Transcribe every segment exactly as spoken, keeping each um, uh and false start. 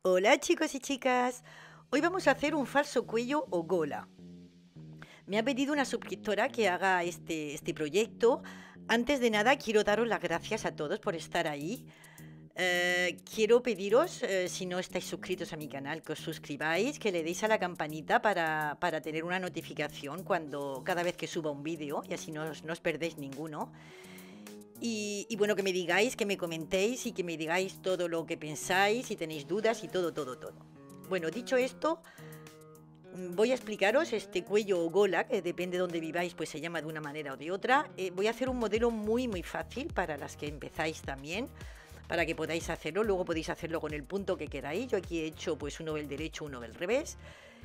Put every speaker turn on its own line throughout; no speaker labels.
Hola chicos y chicas, hoy vamos a hacer un falso cuello o gola. Me ha pedido una suscriptora que haga este, este proyecto. Antes de nada quiero daros las gracias a todos por estar ahí. Eh, quiero pediros, eh, si no estáis suscritos a mi canal, que os suscribáis, que le deis a la campanita para, para tener una notificación cuando cada vez que suba un vídeo y así no os, no os perdéis ninguno. Y, y bueno, que me digáis, que me comentéis y que me digáis todo lo que pensáis, si tenéis dudas y todo, todo, todo. Bueno, dicho esto, voy a explicaros este cuello o gola, que depende de donde viváis, pues se llama de una manera o de otra. Eh, voy a hacer un modelo muy, muy fácil para las que empezáis también, para que podáis hacerlo. Luego podéis hacerlo con el punto que queráis. Yo aquí he hecho pues uno del derecho, uno del revés.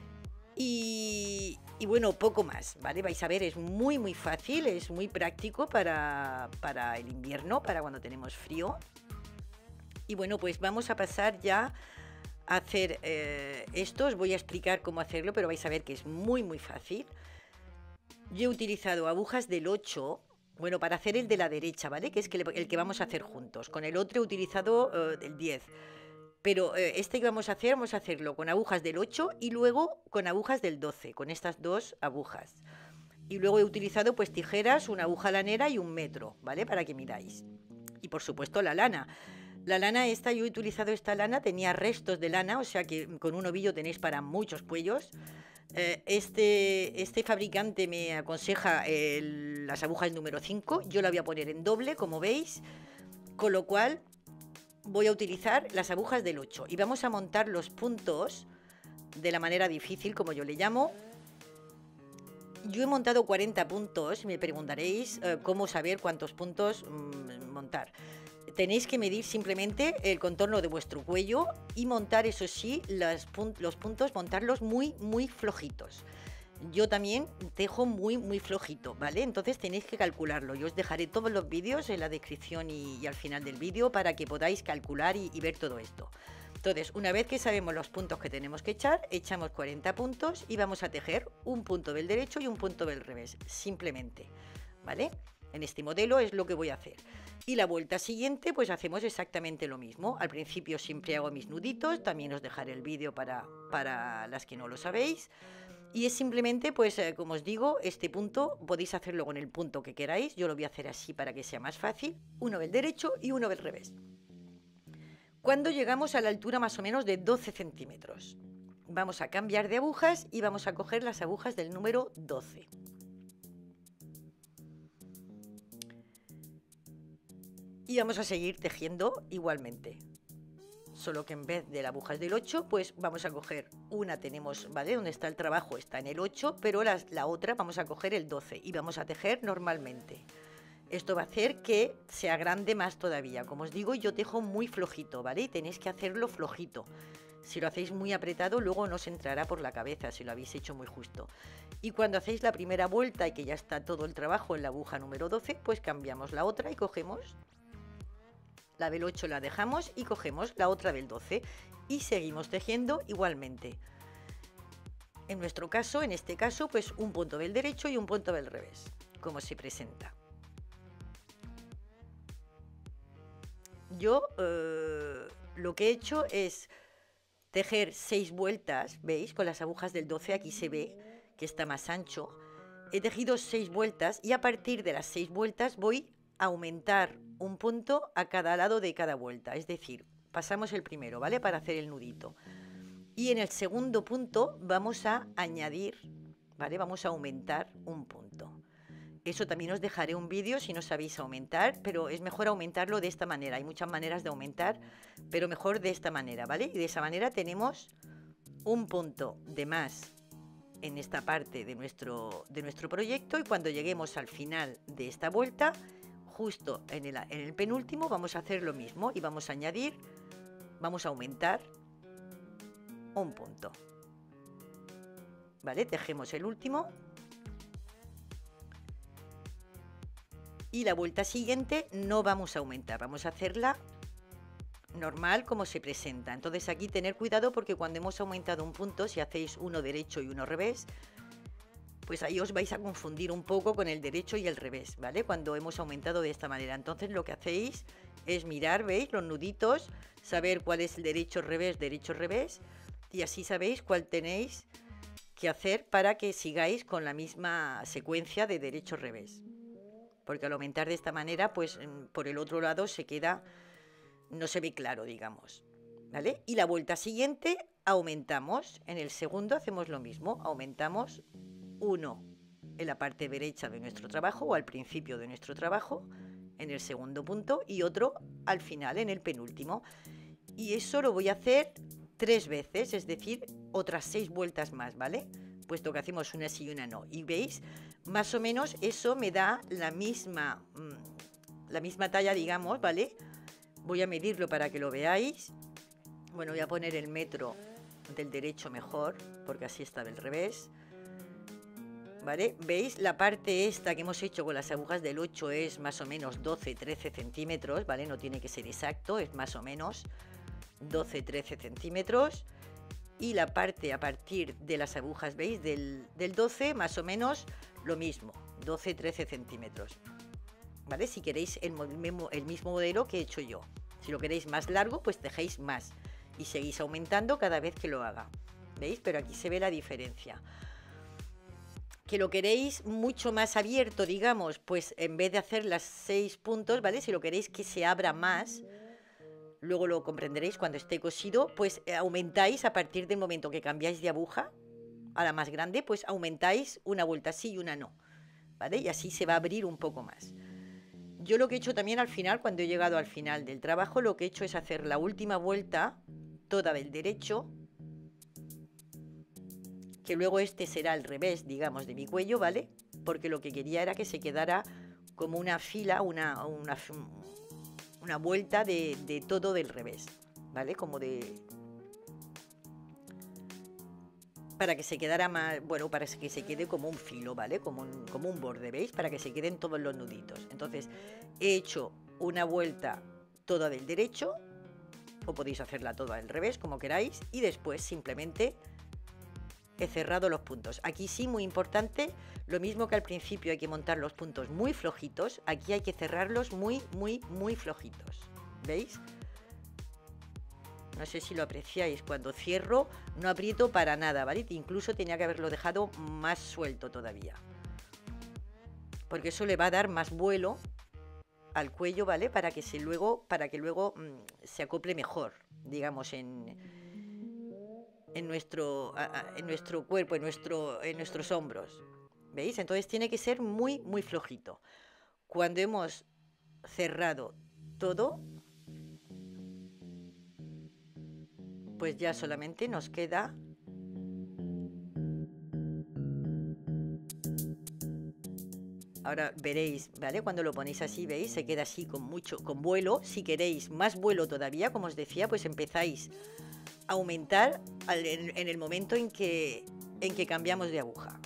Y, y bueno, poco más, ¿vale? Vais a ver, es muy muy fácil, es muy práctico para, para el invierno, para cuando tenemos frío. Y bueno, pues vamos a pasar ya a hacer eh, esto. Os voy a explicar cómo hacerlo, pero vais a ver que es muy muy fácil. Yo he utilizado agujas del ocho, bueno, para hacer el de la derecha, ¿vale? Que es el que vamos a hacer juntos. Con el otro he utilizado eh, el diez. Pero eh, este que vamos a hacer, vamos a hacerlo con agujas del ocho y luego con agujas del doce, con estas dos agujas. Y luego he utilizado pues tijeras, una aguja lanera y un metro, ¿vale? Para que miráis. Y por supuesto la lana. La lana esta, yo he utilizado esta lana, tenía restos de lana, o sea que con un ovillo tenéis para muchos cuellos. Eh, este, este fabricante me aconseja el, las agujas número cinco, yo la voy a poner en doble, como veis, con lo cual voy a utilizar las agujas del ocho y vamos a montar los puntos de la manera difícil, como yo le llamo. Yo he montado cuarenta puntos, me preguntaréis eh, cómo saber cuántos puntos mmm, montar. Tenéis que medir simplemente el contorno de vuestro cuello y montar, eso sí, las pun los puntos, montarlos muy, muy flojitos. Yo también tejo muy muy flojito, ¿vale? Entonces tenéis que calcularlo. Yo os dejaré todos los vídeos en la descripción y, y al final del vídeo para que podáis calcular y, y ver todo esto. Entonces, una vez que sabemos los puntos que tenemos que echar, echamos cuarenta puntos y vamos a tejer un punto del derecho y un punto del revés, simplemente, ¿vale? En este modelo es lo que voy a hacer. Y la vuelta siguiente pues hacemos exactamente lo mismo. Al principio siempre hago mis nuditos, también os dejaré el vídeo para, para las que no lo sabéis. Y es simplemente, pues eh, como os digo, este punto podéis hacerlo con el punto que queráis. Yo lo voy a hacer así para que sea más fácil. Uno del derecho y uno del revés. Cuando llegamos a la altura más o menos de doce centímetros, vamos a cambiar de agujas y vamos a coger las agujas del número doce. Y vamos a seguir tejiendo igualmente. Solo que en vez de las agujas del ocho, pues vamos a coger una, tenemos, ¿vale? Donde está el trabajo está en el ocho, pero la, la otra vamos a coger el doce y vamos a tejer normalmente. Esto va a hacer que se agrande más todavía. Como os digo, yo tejo muy flojito, ¿vale? Y tenéis que hacerlo flojito. Si lo hacéis muy apretado, luego no os entrará por la cabeza si lo habéis hecho muy justo. Y cuando hacéis la primera vuelta y que ya está todo el trabajo en la aguja número doce, pues cambiamos la otra y cogemos la del ocho, la dejamos y cogemos la otra del doce y seguimos tejiendo igualmente. En nuestro caso, en este caso, pues un punto del derecho y un punto del revés, como se presenta. Yo eh, lo que he hecho es tejer seis vueltas, ¿veis? Con las agujas del doce aquí se ve que está más ancho. He tejido seis vueltas y a partir de las seis vueltas voy a aumentar un punto a cada lado de cada vuelta. Es decir, pasamos el primero, ¿vale? Para hacer el nudito. Y en el segundo punto vamos a añadir, ¿vale? Vamos a aumentar un punto. Eso también os dejaré un vídeo si no sabéis aumentar, pero es mejor aumentarlo de esta manera. Hay muchas maneras de aumentar, pero mejor de esta manera, ¿vale? Y de esa manera tenemos un punto de más en esta parte de nuestro, de nuestro proyecto y cuando lleguemos al final de esta vuelta, justo en el, en el penúltimo vamos a hacer lo mismo y vamos a añadir, vamos a aumentar un punto. ¿Vale? Tejemos el último. Y la vuelta siguiente no vamos a aumentar, vamos a hacerla normal como se presenta. Entonces aquí tener cuidado porque cuando hemos aumentado un punto, si hacéis uno derecho y uno revés, pues ahí os vais a confundir un poco con el derecho y el revés, ¿vale? Cuando hemos aumentado de esta manera. Entonces lo que hacéis es mirar, ¿veis? Los nuditos, saber cuál es el derecho, revés, derecho, revés, y así sabéis cuál tenéis que hacer para que sigáis con la misma secuencia de derecho, revés. Porque al aumentar de esta manera, pues por el otro lado se queda, no se ve claro, digamos, ¿vale? Y la vuelta siguiente aumentamos, en el segundo hacemos lo mismo, aumentamos uno en la parte derecha de nuestro trabajo o al principio de nuestro trabajo, en el segundo punto, y otro al final, en el penúltimo. Y eso lo voy a hacer tres veces, es decir, otras seis vueltas más, ¿vale? Puesto que hacemos una sí y una no. Y veis, más o menos eso me da la misma, mmm, la misma talla, digamos, ¿vale? Voy a medirlo para que lo veáis. Bueno, voy a poner el metro del derecho mejor, porque así está del revés. ¿Vale? ¿Veis? La parte esta que hemos hecho con las agujas del ocho es más o menos doce trece centímetros, ¿vale? No tiene que ser exacto, es más o menos doce trece centímetros. Y la parte a partir de las agujas, ¿veis? Del, del doce, más o menos lo mismo, doce trece centímetros. ¿Vale? Si queréis el, el mismo modelo que he hecho yo. Si lo queréis más largo, pues dejéis más. Y seguís aumentando cada vez que lo haga. ¿Veis? Pero aquí se ve la diferencia. Que lo queréis mucho más abierto, digamos, pues en vez de hacer las seis puntos, ¿vale? Si lo queréis que se abra más, luego lo comprenderéis cuando esté cosido, pues aumentáis a partir del momento que cambiáis de aguja a la más grande, pues aumentáis una vuelta sí y una no, ¿vale? Y así se va a abrir un poco más. Yo lo que he hecho también al final, cuando he llegado al final del trabajo, lo que he hecho es hacer la última vuelta toda del derecho, que luego este será al revés, digamos, de mi cuello, ¿vale? Porque lo que quería era que se quedara como una fila, una, una, una vuelta de, de todo del revés, ¿vale? Como de... Para que se quedara más, bueno, para que se quede como un filo, ¿vale? Como un, como un borde, ¿veis? Para que se queden todos los nuditos. Entonces, he hecho una vuelta toda del derecho, o podéis hacerla toda al revés, como queráis, y después simplemente... he cerrado los puntos. Aquí sí, muy importante, lo mismo que al principio hay que montar los puntos muy flojitos, aquí hay que cerrarlos muy, muy, muy flojitos. ¿Veis? No sé si lo apreciáis, cuando cierro no aprieto para nada, ¿vale? Incluso tenía que haberlo dejado más suelto todavía. Porque eso le va a dar más vuelo al cuello, ¿vale? Para que, se luego, para que luego mmm, se acople mejor, digamos, en... En nuestro, en nuestro cuerpo, en, nuestro, en nuestros hombros. ¿Veis? Entonces tiene que ser muy, muy flojito. Cuando hemos cerrado todo, pues ya solamente nos queda ahora veréis, ¿vale? Cuando lo ponéis así, ¿veis? Se queda así con mucho, con vuelo. Si queréis más vuelo todavía, como os decía, pues empezáis aumentar al, en, en el momento en que, en que cambiamos de aguja.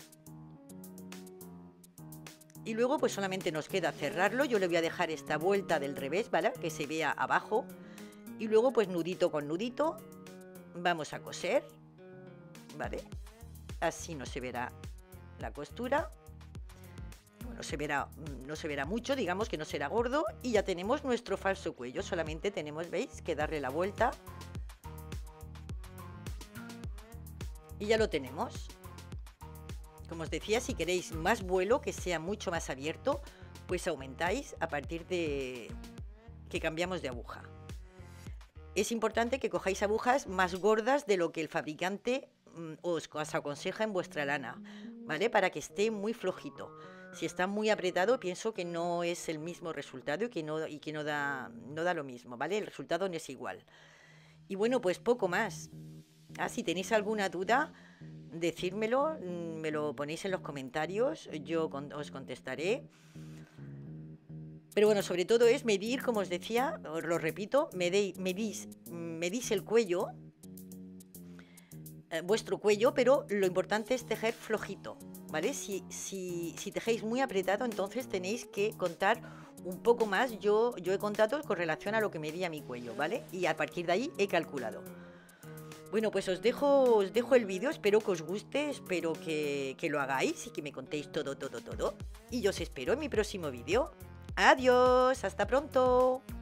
Y luego pues solamente nos queda cerrarlo. Yo le voy a dejar esta vuelta del revés, ¿vale? Que se vea abajo. Y luego pues nudito con nudito vamos a coser, ¿vale? Así no se verá la costura. Bueno, se verá, no se verá mucho, digamos que no será gordo. Y ya tenemos nuestro falso cuello. Solamente tenemos, ¿veis? Que darle la vuelta. Y ya lo tenemos. Como os decía, si queréis más vuelo, que sea mucho más abierto, pues aumentáis a partir de que cambiamos de aguja. Es importante que cojáis agujas más gordas de lo que el fabricante mmm, os, os aconseja en vuestra lana, ¿vale? Para que esté muy flojito. Si está muy apretado, pienso que no es el mismo resultado y que no, y que no, da, no da lo mismo, ¿vale? El resultado no es igual. Y bueno, pues poco más. Ah, si tenéis alguna duda, decírmelo, me lo ponéis en los comentarios, yo con, os contestaré. Pero bueno, sobre todo es medir, como os decía, os lo repito, medís, medís, medís el cuello, eh, vuestro cuello, pero lo importante es tejer flojito, ¿vale? Si, si, si tejéis muy apretado, entonces tenéis que contar un poco más. Yo, yo he contado con relación a lo que medía mi cuello, ¿vale? Y a partir de ahí he calculado. Bueno, pues os dejo, os dejo el vídeo, espero que os guste, espero que, que lo hagáis y que me contéis todo, todo, todo. Y yo os espero en mi próximo vídeo. Adiós, hasta pronto.